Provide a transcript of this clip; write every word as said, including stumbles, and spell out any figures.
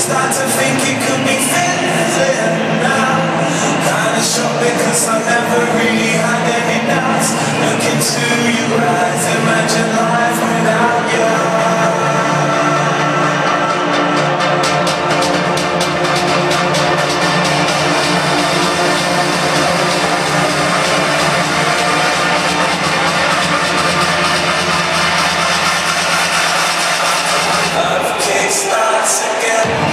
Start to think it could be fizzling now. Kinda shocked because I never really had any doubts. Look into your eyes, imagine life without you. Love kickstarts again.